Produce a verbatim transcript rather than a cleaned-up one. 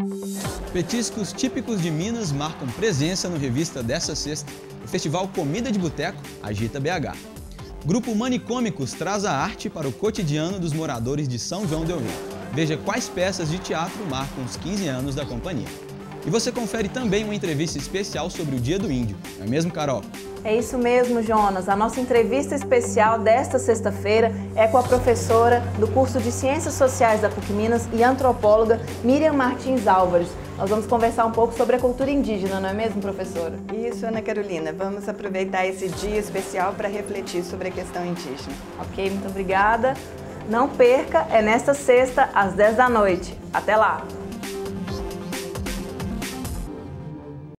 Petiscos típicos de Minas marcam presença no Revista dessa sexta. O Festival Comida de Boteco agita B H. Grupo Manicômicos traz a arte para o cotidiano dos moradores de São João del Rei. Veja quais peças de teatro marcam os quinze anos da companhia. E você confere também uma entrevista especial sobre o Dia do Índio. Não é mesmo, Carol? É isso mesmo, Jonas. A nossa entrevista especial desta sexta-feira é com a professora do curso de Ciências Sociais da PUC Minas e antropóloga Miriam Martins Álvares. Nós vamos conversar um pouco sobre a cultura indígena, não é mesmo, professora? Isso, Ana Carolina. Vamos aproveitar esse dia especial para refletir sobre a questão indígena. Ok, muito obrigada. Não perca, é nesta sexta, às dez da noite. Até lá!